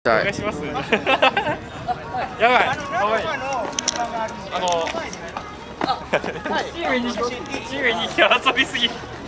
たい。 お願いします。やばい。チームに遊びすぎ。